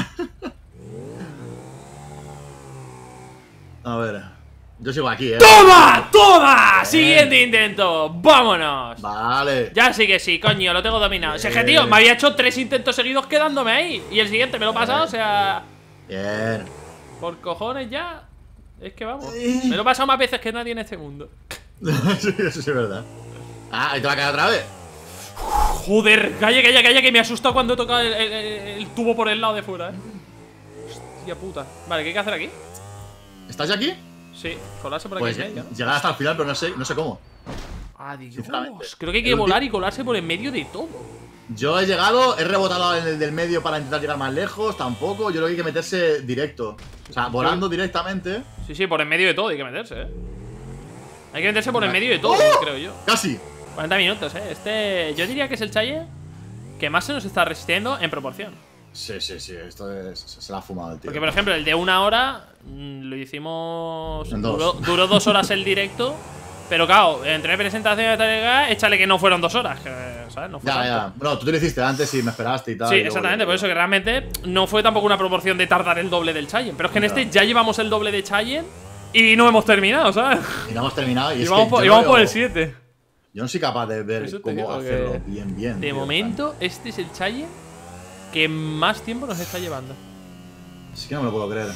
Speaker 2: A ver. Yo sigo aquí,
Speaker 1: ¡Toma! ¡Toma! Siguiente intento. ¡Vámonos!
Speaker 2: Vale.
Speaker 1: Ya sí que sí, coño, lo tengo dominado. O sea, que tío, me había hecho 3 intentos seguidos quedándome ahí. Y el siguiente me lo he pasado, o sea.
Speaker 2: Bien.
Speaker 1: Por cojones ya. Es que vamos. Me lo he pasado más veces que nadie en este mundo.
Speaker 2: Sí, eso sí es verdad. Ah, ¿y te va a caer otra vez?
Speaker 1: Joder, calla, que me asustado cuando he tocado el tubo por el lado de fuera, Hostia puta. Vale, ¿qué hay que hacer aquí?
Speaker 2: ¿Estás ya aquí?
Speaker 1: Sí, colarse por aquí
Speaker 2: Pues
Speaker 1: en medio, ¿no?
Speaker 2: llegar hasta el final, pero no sé cómo.
Speaker 1: Adiós.
Speaker 2: sinceramente.
Speaker 1: Creo que hay que
Speaker 2: El
Speaker 1: volar y colarse por en medio de todo.
Speaker 2: Yo he llegado, he rebotado en el del medio para intentar llegar más lejos, tampoco. Yo creo que hay que meterse directo. O sea, volando directamente.
Speaker 1: Sí, por en medio de todo hay que meterse, Hay que meterse por en medio de todo, creo yo.
Speaker 2: Casi.
Speaker 1: 40 minutos, yo diría que es el Chaye que más se nos está resistiendo en proporción.
Speaker 2: Sí, esto es. Se la ha fumado el tío.
Speaker 1: Porque, por ejemplo, el de 1 hora lo hicimos.
Speaker 2: En 2.
Speaker 1: Duró 2 horas el directo. Pero claro, entre presentación y tal, échale que no fueron 2 horas, ¿sabes? No fue
Speaker 2: Ya,
Speaker 1: tanto.
Speaker 2: ya. Bueno, tú te lo hiciste antes y me esperaste y tal.
Speaker 1: Sí,
Speaker 2: y luego
Speaker 1: exactamente,
Speaker 2: yo-
Speaker 1: por eso que realmente no fue tampoco una proporción de tardar el doble del Challenge. Pero es que en
Speaker 2: Ya.
Speaker 1: este ya llevamos el doble de Challenge y no hemos terminado, ¿sabes?
Speaker 2: Y no hemos terminado y
Speaker 1: Y
Speaker 2: es
Speaker 1: vamos
Speaker 2: que
Speaker 1: por,
Speaker 2: yo
Speaker 1: y
Speaker 2: no
Speaker 1: vamos por
Speaker 2: veo-
Speaker 1: el 7.
Speaker 2: Yo no soy capaz de ver
Speaker 1: Eso te
Speaker 2: cómo
Speaker 1: digo
Speaker 2: hacerlo
Speaker 1: que
Speaker 2: bien.
Speaker 1: De
Speaker 2: tío,
Speaker 1: momento, este es el Challenge que más tiempo nos está llevando.
Speaker 2: Es que no me lo puedo creer.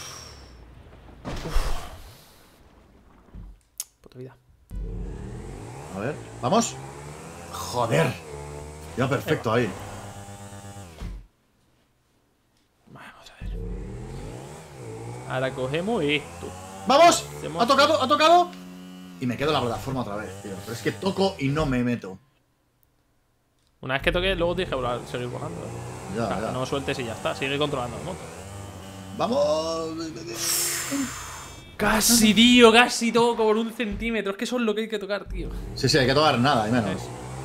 Speaker 1: Puta vida.
Speaker 2: A ver, ¿vamos? Joder. Ya perfecto ahí.
Speaker 1: Vamos a ver. Ahora cogemos esto.
Speaker 2: ¡Vamos!
Speaker 1: Hacemos-
Speaker 2: ¡Ha tocado! ¡Ha tocado! Y me quedo en la plataforma otra vez, tío. Pero es que toco y no me meto.
Speaker 1: Una vez que toque, luego tienes que seguir volando.
Speaker 2: Ya,
Speaker 1: O sea,
Speaker 2: ya.
Speaker 1: no sueltes y ya está. Sigue controlando la moto.
Speaker 2: ¡Vamos!
Speaker 1: Casi, tío, casi toco por 1 centímetro. Es que eso es lo que hay que tocar, tío.
Speaker 2: Sí, sí, hay que tocar nada, y menos.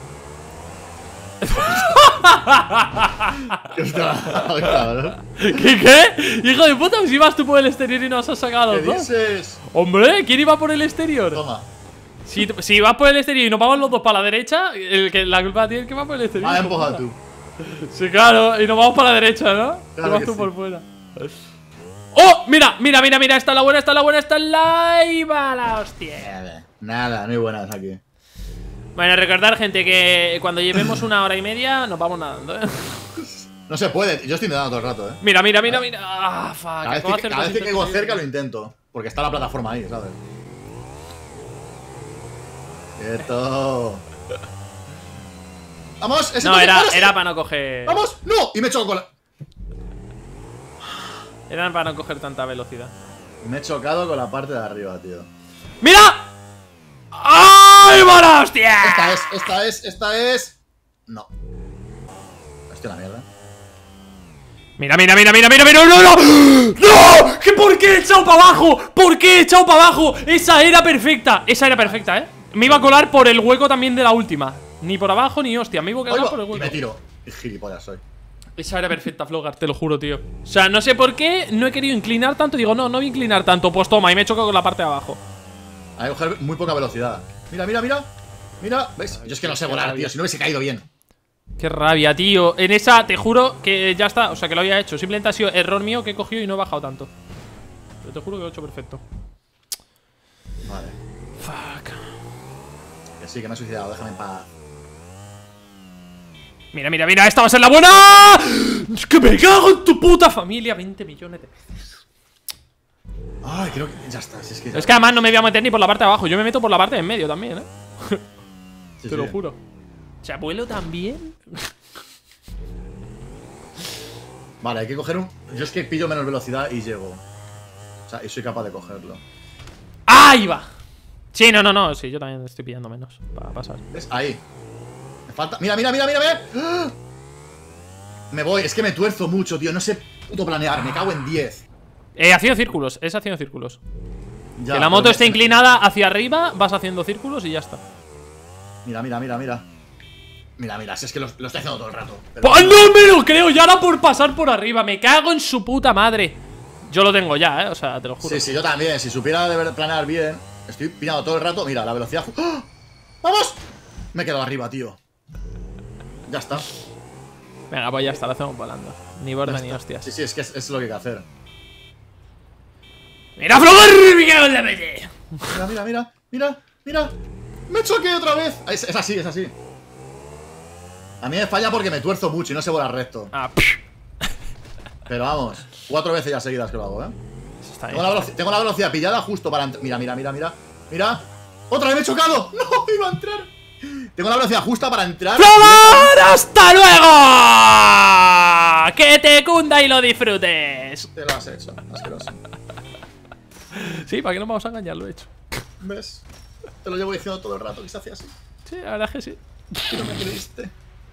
Speaker 2: ¿Qué está? Cabrón.
Speaker 1: ¿Qué? Hijo de puta, si vas tú por el exterior y nos has sacado
Speaker 2: ¿Qué
Speaker 1: los dos.
Speaker 2: dices?
Speaker 1: Hombre, ¿quién iba por el exterior?
Speaker 2: Toma.
Speaker 1: Si vas por el exterior y nos vamos los dos para la derecha, la culpa tiene el que va por el exterior.
Speaker 2: Ah,
Speaker 1: hijo de
Speaker 2: empuja
Speaker 1: puta.
Speaker 2: tú.
Speaker 1: Sí, claro, y nos vamos para la derecha, ¿no? Te
Speaker 2: Claro
Speaker 1: vas
Speaker 2: que
Speaker 1: tú
Speaker 2: sí.
Speaker 1: por fuera. ¡Oh! Mira, mira, mira, mira, esta es la buena, esta es la buena, esta es la... ¡Ahí va la hostia!
Speaker 2: Nada, no hay buenas aquí.
Speaker 1: Bueno, recordar, gente, que cuando llevemos 1 hora y media nos vamos nadando, ¿eh?
Speaker 2: No se puede, yo estoy intentando todo el rato,
Speaker 1: Mira, mira, mira, mira. Ah, fuck.
Speaker 2: Cada vez
Speaker 1: acabo de
Speaker 2: que,
Speaker 1: hacer
Speaker 2: cada vez que
Speaker 1: cositas
Speaker 2: caigo cerca lo
Speaker 1: increíbles.
Speaker 2: intento. Porque está la plataforma ahí, ¿sabes? Quieto. ¡Vamos! ¡Ese
Speaker 1: No,
Speaker 2: toque!
Speaker 1: era
Speaker 2: ¡Ahora sí!
Speaker 1: para no coger.
Speaker 2: ¡Vamos! ¡No! Y me choco con la...
Speaker 1: Era para no coger tanta velocidad.
Speaker 2: Me he chocado con la parte de arriba, tío.
Speaker 1: ¡Mira! ¡Ay, buena hostia!
Speaker 2: Esta es... No. Hostia, la mierda.
Speaker 1: Mira, mira, mira, mira, mira, mira, no, no, no. ¿Qué por qué he echado para abajo? ¿Por qué he echado para abajo? Esa era perfecta, Me iba a colar por el hueco también de la última. Ni por abajo ni hostia, me iba a colar
Speaker 2: Oigo,
Speaker 1: por el
Speaker 2: y me
Speaker 1: hueco.
Speaker 2: tiro. Qué gilipollas soy.
Speaker 1: Esa era perfecta, Flogar, te lo juro, tío. O sea, no sé por qué no he querido inclinar tanto. Digo, no, no voy a inclinar tanto. Pues toma, y me he chocado con la parte de abajo.
Speaker 2: Hay que coger muy poca velocidad. Mira, mira, mira. Mira, ¿ves? Yo es que no sé volar, tío. Si no hubiese caído bien.
Speaker 1: Qué rabia, tío. En esa, te juro que ya está. O sea, que lo había hecho. Simplemente ha sido error mío que he cogido y no he bajado tanto. Pero te juro que lo he hecho perfecto.
Speaker 2: Vale.
Speaker 1: Fuck.
Speaker 2: Que sí, que me he suicidado. Déjame en paz.
Speaker 1: Mira, mira, mira. Esta va a ser la buena. Es que me cago en tu puta familia. 20 millones de veces.
Speaker 2: Ay, creo que... Ya está, si es que... ya-
Speaker 1: Es que además no me voy a meter ni por la parte de abajo. Yo me meto por la parte de en medio también,
Speaker 2: Sí,
Speaker 1: Te lo
Speaker 2: sí.
Speaker 1: juro. O sea, vuelo también.
Speaker 2: Vale, hay que coger un... Yo es que pillo menos velocidad y llego. O sea, y soy capaz de cogerlo.
Speaker 1: ¡Ahí va! Sí, no, no, no. Sí, yo también estoy pillando menos para pasar.
Speaker 2: ¿Ves? Ahí. Me falta... Mira, mira, mira, mira, mira. ¡Ah! Me voy. Es que me tuerzo mucho, tío. No sé puto planear. Me cago en 10.
Speaker 1: Haciendo círculos. Es haciendo círculos.
Speaker 2: Ya,
Speaker 1: Que la
Speaker 2: pero
Speaker 1: moto
Speaker 2: me-
Speaker 1: esté inclinada hacia arriba, vas haciendo círculos y ya está.
Speaker 2: Mira, mira, mira, mira. Mira, mira, si es que lo estoy haciendo todo el rato. Pero-
Speaker 1: ¡Pues no me lo creo! Ya era por pasar por arriba. Me cago en su puta madre. Yo lo tengo ya, o sea, te lo juro.
Speaker 2: Sí, sí, yo también. Si supiera de planear bien, estoy pillando todo el rato. Mira, la velocidad. ¡Ah! ¡Vamos! Me he quedado arriba, tío. Ya está.
Speaker 1: Venga, pues ya está, lo hacemos volando. Ni borda
Speaker 2: Ya
Speaker 1: ni
Speaker 2: está.
Speaker 1: hostias.
Speaker 2: Sí, sí, es que es lo que hay que hacer.
Speaker 1: ¡Mira, Flogar! ¡Me cago en la mente!
Speaker 2: Mira, mira, mira, mira, mira. Me choqué otra vez. Es así, es así. A mí me falla porque me tuerzo mucho y no sé volar recto.
Speaker 1: Ah,
Speaker 2: Pero vamos, 4 veces ya seguidas que lo hago, ¿eh?
Speaker 1: eso está
Speaker 2: Tengo
Speaker 1: bien.
Speaker 2: tengo la velocidad pillada justo para entrar. Mira, mira, mira, mira. Mira. ¡Otra vez me he chocado! ¡No! ¡Iba a entrar! Tengo la velocidad justa para entrar.
Speaker 1: ¡Flogar! ¡Hasta luego! ¡Que te cunda y lo disfrutes!
Speaker 2: Te lo has hecho, asqueroso.
Speaker 1: Sí, ¿para qué nos vamos a engañar? Lo he hecho.
Speaker 2: ¿Ves? Te lo llevo diciendo todo el rato que se hacía así.
Speaker 1: Sí, la verdad es que sí.
Speaker 2: Y no me creíste.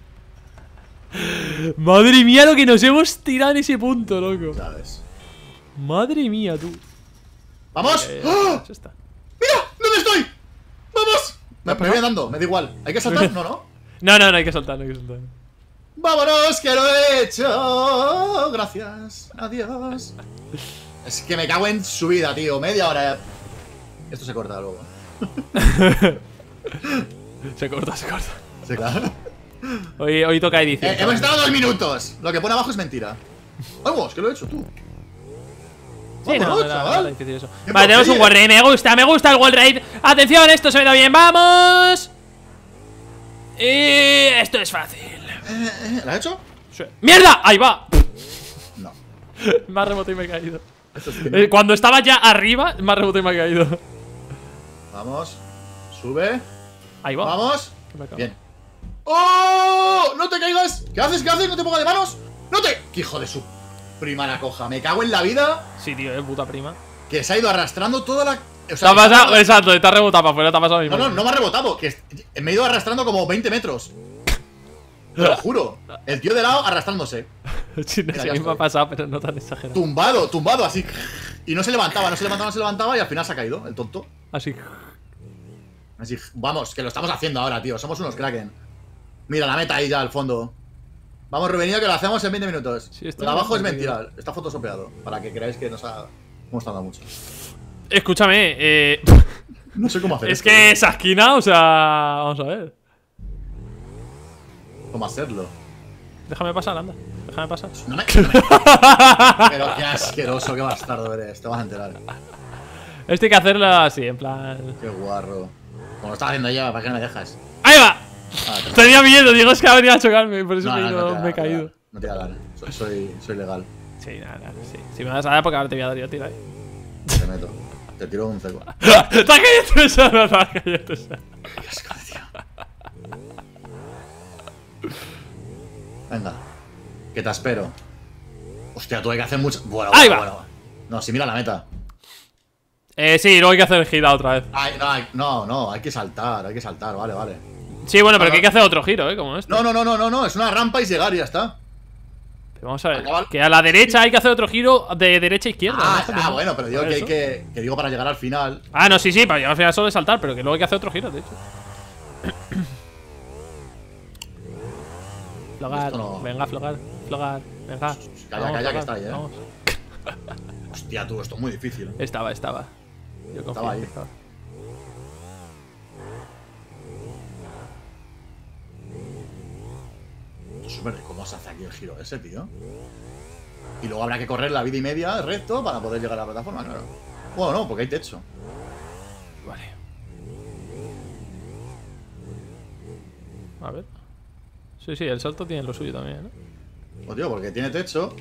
Speaker 1: Madre mía, lo que nos hemos tirado en ese punto, loco.
Speaker 2: ¿Sabes?
Speaker 1: Madre mía, tú.
Speaker 2: ¡Vamos! ¡Ah!
Speaker 1: Ya está.
Speaker 2: ¡Mira! ¿Dónde estoy? ¡Vamos! Me voy andando, me da igual. ¿Hay que saltar? No, no.
Speaker 1: No, no, no hay que soltar, no hay que soltar.
Speaker 2: ¡Vámonos, que lo he hecho! Gracias. Adiós. Es que me cago en su vida, tío. Media hora. Esto se corta luego.
Speaker 1: Se corta, se corta.
Speaker 2: Sí, claro.
Speaker 1: Hoy toca edición.
Speaker 2: Hemos estado 2 minutos. Lo que pone abajo es mentira. Vamos, que lo he hecho tú.
Speaker 1: Sí, no,
Speaker 2: Vámonos,
Speaker 1: no
Speaker 2: chaval.
Speaker 1: era difícil eso.
Speaker 2: Qué
Speaker 1: Vale, tenemos un
Speaker 2: porquería.
Speaker 1: wall raid. Me gusta el wall raid. Atención, esto se me da bien. ¡Vamos! Y esto es fácil.
Speaker 2: ¿Lo has hecho?
Speaker 1: Sí. ¡Mierda! ¡Ahí va!
Speaker 2: No.
Speaker 1: Me ha rebotado y me he caído.
Speaker 2: Esto es que no.
Speaker 1: Cuando estaba ya arriba, me ha rebotado y me he caído.
Speaker 2: Vamos. Sube.
Speaker 1: Ahí va.
Speaker 2: Vamos.
Speaker 1: Que me acabo.
Speaker 2: Bien. ¡Oh! ¡No te caigas! ¿Qué haces? ¿Qué haces? ¿No te pongas de manos? ¡No te! ¡Qué hijo de su primera coja! Me cago en la vida.
Speaker 1: Sí, tío, puta prima.
Speaker 2: Que se ha ido arrastrando toda la. O
Speaker 1: Te
Speaker 2: sea,
Speaker 1: ha pasado, exacto, te ha rebotado para afuera, te ha pasado mismo.
Speaker 2: No, no, no me ha rebotado. Que me he ido arrastrando como 20 metros. Te lo juro. El tío de lado arrastrándose.
Speaker 1: Sí, no
Speaker 2: Mira,
Speaker 1: sé
Speaker 2: ya
Speaker 1: qué me ha
Speaker 2: estoy.
Speaker 1: pasado, pero no tan exagerado.
Speaker 2: Tumbado así. Y no se levantaba, no se levantaba, no se levantaba. Y al final se ha caído, el tonto.
Speaker 1: Así.
Speaker 2: Así, vamos, que lo estamos haciendo ahora, tío. Somos unos kraken. Mira la meta ahí ya al fondo. Vamos, Rubenido, que lo hacemos en 20 minutos.
Speaker 1: Sí, esto
Speaker 2: Lo de abajo es
Speaker 1: es
Speaker 2: mentira. Está fotosopeado. Para que creáis que nos ha. Hemos tardado mucho.
Speaker 1: Escúchame,
Speaker 2: No sé cómo hacer
Speaker 1: es
Speaker 2: esto,
Speaker 1: que esa esquina, o sea, vamos a ver.
Speaker 2: ¿Cómo hacerlo?
Speaker 1: Déjame pasar, anda. Déjame pasar.
Speaker 2: No me. Pero qué asqueroso, qué bastardo eres. Te vas a enterar.
Speaker 1: Esto hay que hacerlo así, en plan.
Speaker 2: Qué guarro. Como lo estás haciendo ya, ¿para qué no me dejas?
Speaker 1: ¡Ahí va!
Speaker 2: Ah,
Speaker 1: Tenía miedo, digo, es que ha venido a chocarme, por eso
Speaker 2: no,
Speaker 1: me,
Speaker 2: no, no te
Speaker 1: me he
Speaker 2: voy a
Speaker 1: caído.
Speaker 2: dar, no te voy a dar. Soy legal.
Speaker 1: Sí, nada, sí. Si me vas a dar, porque ahora te voy a dar yo, tira ahí.
Speaker 2: Te meto. Te tiro un ceco.
Speaker 1: ¡Te has caído tú solo! ¡Te has caído tú solo!
Speaker 2: Qué asco, tío. Venga. Que te espero. Hostia, tú hay que hacer mucho. Bueno,
Speaker 1: Ahí
Speaker 2: bueno,
Speaker 1: va.
Speaker 2: bueno. No, si mira la meta.
Speaker 1: Sí, luego hay que hacer gira otra vez.
Speaker 2: Ay, no, hay que saltar, vale, vale.
Speaker 1: Sí, bueno, pero
Speaker 2: No,
Speaker 1: que hay que hacer otro giro, como este.
Speaker 2: No, es una rampa y llegar y ya está.
Speaker 1: Pero vamos a ver,
Speaker 2: Acaba-
Speaker 1: que a la derecha hay que hacer otro giro de derecha a izquierda. ¿no?
Speaker 2: Bueno, pero digo
Speaker 1: Por
Speaker 2: que hay
Speaker 1: eso.
Speaker 2: que digo para llegar al final.
Speaker 1: Ah, no, sí, para llegar al final solo es saltar, pero que luego hay que hacer otro giro, de hecho. Flogar,
Speaker 2: Esto no-
Speaker 1: venga, flogar, venga.
Speaker 2: Calla,
Speaker 1: Vamos,
Speaker 2: calla, que
Speaker 1: flogar,
Speaker 2: está ahí,
Speaker 1: vamos.
Speaker 2: Hostia, tú, esto es muy difícil.
Speaker 1: Estaba. Yo confío
Speaker 2: Estaba
Speaker 1: en
Speaker 2: ahí.
Speaker 1: que estaba.
Speaker 2: Súper cómo se hace aquí el giro ese, tío. Y luego habrá que correr la vida y media recto para poder llegar a la plataforma, claro. Bueno, no, porque hay techo.
Speaker 1: Vale. A ver. Sí, el salto tiene lo suyo también, ¿no?
Speaker 2: Pues tío, porque tiene techo.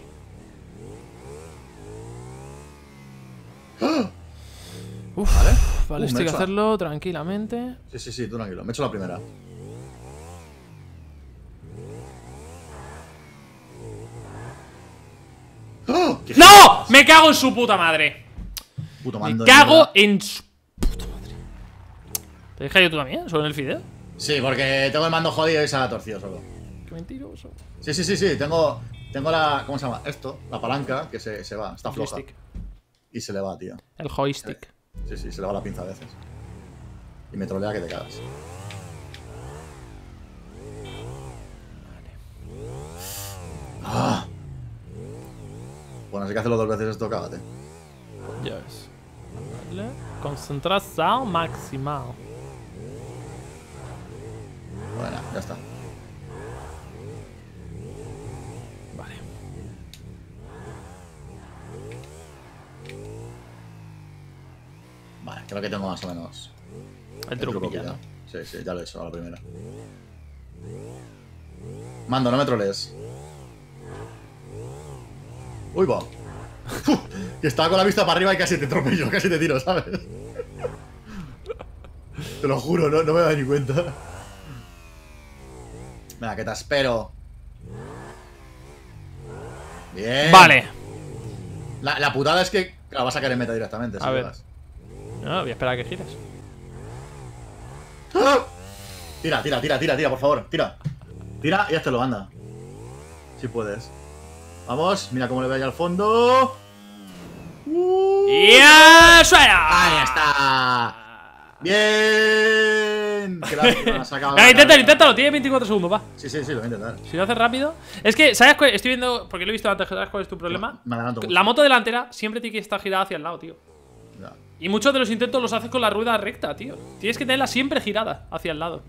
Speaker 1: Uf,
Speaker 2: ¿Vale?
Speaker 1: vale, esto
Speaker 2: me
Speaker 1: hay que
Speaker 2: he hecho-
Speaker 1: hacerlo tranquilamente.
Speaker 2: Sí, tú tranquilo. Me he hecho la primera. ¡Oh! ¡Qué
Speaker 1: ¡No! ¡Me cago en su puta madre!
Speaker 2: puto
Speaker 1: Me
Speaker 2: mando de
Speaker 1: cago
Speaker 2: mierda!
Speaker 1: en su puta madre. ¿Te dije yo tú también? ¿Solo en el fideo?
Speaker 2: Sí, porque tengo el mando jodido y se ha torcido solo.
Speaker 1: Qué mentiroso.
Speaker 2: Sí. Tengo la. ¿Cómo se llama? Esto, la palanca que se va, está floja.
Speaker 1: Joystick.
Speaker 2: Y se le va, tío.
Speaker 1: El joystick.
Speaker 2: Sí, se le va la pinza a veces. Y me trolea que te cagas. Ah. Bueno, si hay que hacerlo 2 veces esto, cágate.
Speaker 1: Ya ves. Vale. Concentración maximal.
Speaker 2: Bueno, ya está.
Speaker 1: Vale.
Speaker 2: Vale, creo que tengo más o menos.
Speaker 1: El truco
Speaker 2: pillado.
Speaker 1: pillado.
Speaker 2: Sí, ya lo he hecho a la primera. Mando, no me trolees. Uy, va. Que estaba con la vista para arriba y casi te atropello, casi te tiro, ¿sabes? Te lo juro, no me da ni cuenta. Venga, que te espero. Bien.
Speaker 1: Vale.
Speaker 2: La putada es que la vas a caer en meta directamente.
Speaker 1: A ver. No, voy a esperar a que gires.
Speaker 2: ¡Ah! Tira, por favor. Tira y hazte lo, anda. Si puedes. Vamos, mira cómo le veo ahí al fondo.
Speaker 1: ¡Ya suena!
Speaker 2: Ahí está. Bien. Que la has sacado.
Speaker 1: Venga, inténtalo, tiene 24 segundos, va.
Speaker 2: Sí, lo voy a intentar.
Speaker 1: Si lo haces rápido. Es que, ¿sabes cuál? Estoy viendo, porque lo he visto antes, ¿sabes cuál es tu problema?
Speaker 2: Me adelanto mucho.
Speaker 1: La moto delantera siempre tiene que estar girada hacia el lado, tío.
Speaker 2: Ya.
Speaker 1: Y muchos de los intentos los haces con la rueda recta, tío. Tienes que tenerla siempre girada hacia el lado.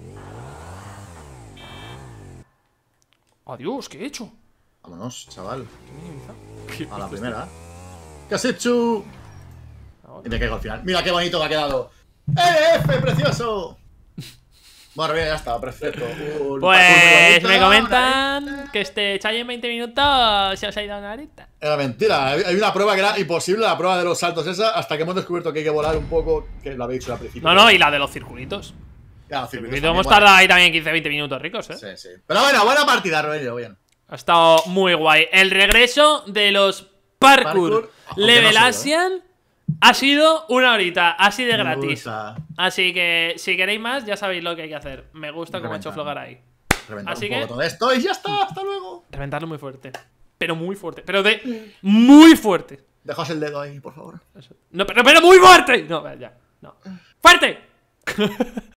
Speaker 1: Adiós, ¿qué he hecho?
Speaker 2: Vámonos, chaval.
Speaker 1: ¿Qué
Speaker 2: A la primera. ¿Qué has hecho? Y me caigo al final. Mira qué bonito me ha quedado. ¡F, precioso! Bueno, bien, ya está, perfecto.
Speaker 1: Pues me comentan que este Chayo en 20 minutos se os ha ido una horita.
Speaker 2: Era mentira, hay una prueba que era imposible, la prueba de los saltos esa, hasta que hemos descubierto que hay que volar un poco, que lo habéis dicho al principio.
Speaker 1: No, y la de los circulitos.
Speaker 2: Ya, los circuitos
Speaker 1: Y hemos
Speaker 2: también,
Speaker 1: tardado ahí también 15-20 minutos ricos,
Speaker 2: Sí, sí. Pero bueno, buena partida, Rogelio, bien.
Speaker 1: Ha estado muy guay. El regreso de los parkour Level Asian ha sido una horita, así de gratis. Así que si queréis más, ya sabéis lo que hay que hacer. Me gusta como ha hecho Flogar ahí.
Speaker 2: Reventar
Speaker 1: Así
Speaker 2: un
Speaker 1: que
Speaker 2: poco todo esto y ya está, hasta luego.
Speaker 1: reventarlo muy fuerte. Pero muy fuerte. Pero de muy fuerte.
Speaker 2: Dejaos el dedo ahí, por favor.
Speaker 1: No, pero muy fuerte. No, ya. No. ¡Fuerte!